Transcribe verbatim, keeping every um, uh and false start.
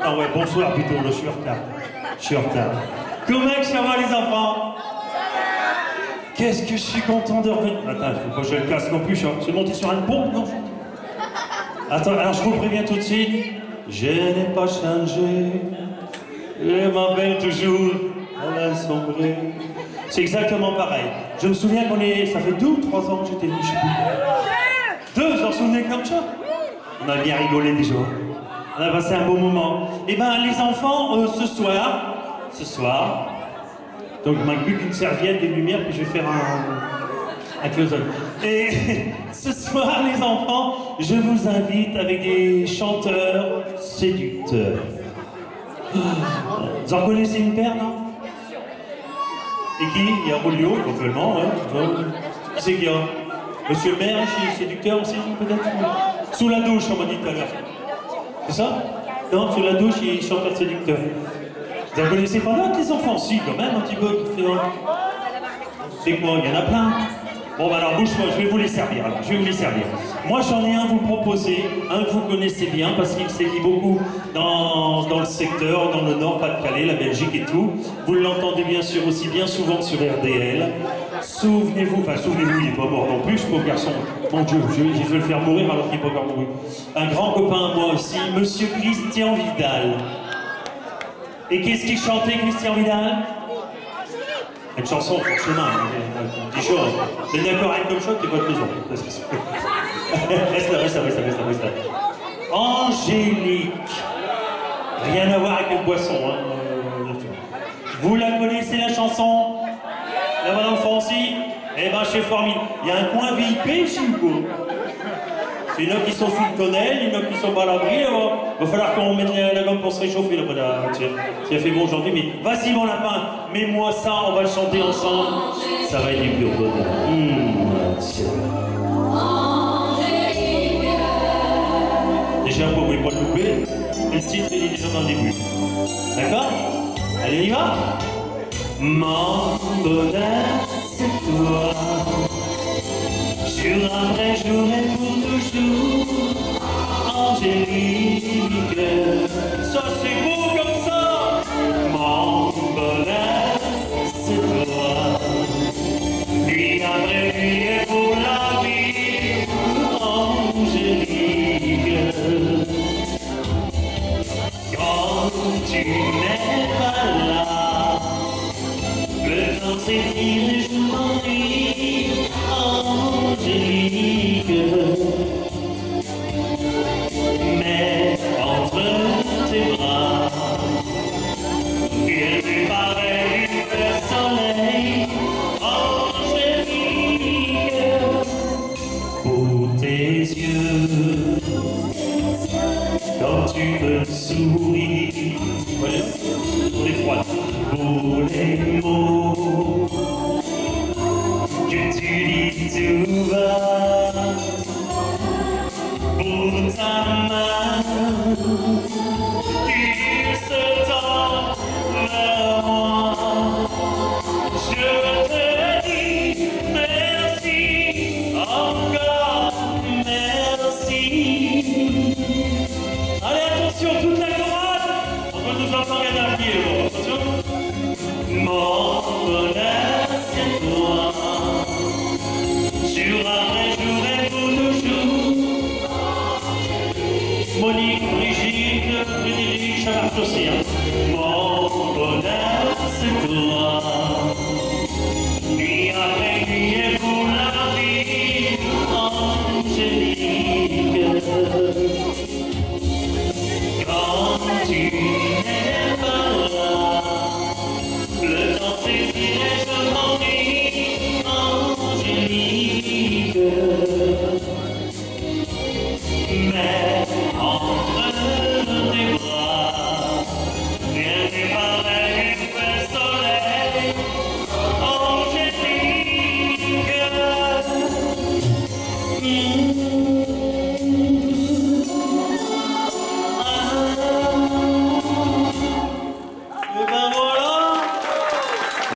Ah ouais, bonsoir plutôt, je suis en retard. Je suis en retard. Comment ça va les enfants? Qu'est-ce que je suis content de revenir. Attends, il faut pas que je le casse non plus, je suis monté sur une pompe, non? Attends, alors je vous préviens tout de suite. Je n'ai pas changé. Je m'appelle toujours à la sombrée. C'est exactement pareil. Je me souviens qu'on est... Ça fait deux ou trois ans que j'étais venu, je sais plus. Deux, vous en souvenez comme ça? On a bien rigolé déjà. On a passé un beau moment. Eh ben, les enfants, euh, ce soir, ce soir, donc il manque plus qu'une serviette, des lumières, puis je vais faire un, un close-up. Et ce soir, les enfants, je vous invite avec des chanteurs séducteurs. Vous en connaissez une paire, non? Et qui? Il y a Rolio, éventuellement, ouais. Qui c'est qu'il y a? Monsieur le maire, chez séducteur aussi, peut-être? Sous la douche, on m'a dit tout à l'heure. C'est ça? Non, sous la douche, il chante un séducteur. Vous en connaissez pas d'autres, les enfants? Si, quand même, un petit peu. C'est quoi? Il y en a plein. Bon, bah alors, bouge-moi, je vais vous les servir. Alors, je vais vous les servir. Moi, j'en ai un à vous proposer, un que vous connaissez bien, parce qu'il sévit beaucoup dans, dans le secteur, dans le Nord, Pas-de-Calais, la Belgique et tout. Vous l'entendez bien sûr aussi bien souvent sur R D L. Souvenez-vous, enfin, souvenez-vous, il n'est pas mort non plus, ce pauvre garçon. Mon Dieu, je, je vais le faire mourir alors qu'il n'est pas encore mort. Un grand copain à moi aussi, Monsieur Christian Vidal. Et qu'est-ce qu'il chantait, Christian Vidal? Une chanson, forcément, un petit chose. Vous êtes d'accord avec comme chose, c'est votre maison. Reste là, reste là, reste là, reste là, reste là. Angélique. Rien à voir avec une boisson. Hein. Vous la connaissez, la chanson? La bonne enfant aussi? Eh ben, c'est formidable. Il y a un coin V I P ici, quoi. Il y en a qui sont sous le tonnel, il y en a qui sont pas à l'abri. Il va falloir qu'on mette la, la gomme pour se réchauffer là-bas. Là, il a fait bon aujourd'hui, mais vas-y mon lapin, mets-moi ça, on va le chanter ensemble. Ça va être du pur bonheur. Mmh, déjà, vous ne pouvez pas le louper. Le titre, il est déjà dans le début. D'accord? Allez, on y va? Mon bonheur, c'est toi. Sur un vrai jour et pour toujours, Angélique. Ça c'est beau comme ça. Mon bonheur, c'est toi. Nuit après nuit et pour la vie, Angélique. Quand tu n'es pas là, le temps s'étire et je m'ennuie, Angélique. Mais entre tes bras, il est pareil le soleil, Angélique. Pour tes yeux, quand tu me souris, voilà, pour les froids, pour les mots que tu dis tout bas, pour ta main qui se tend vers moi, je te dis merci, encore merci. Allez, attention, toute la chorale, on peut nous entendre à la pied, attention. Mon bonheur, c'est toi. Sur un vrai jour et pour toujours. Monique, Brigitte, Frédéric, ça marche aussi. Hein. Mon bonheur, c'est toi. Nuit après nuit et pour la vie, Angélique. Quand tu n'es pas là, le temps s'étire et je m'ennuie, Angélique. Mais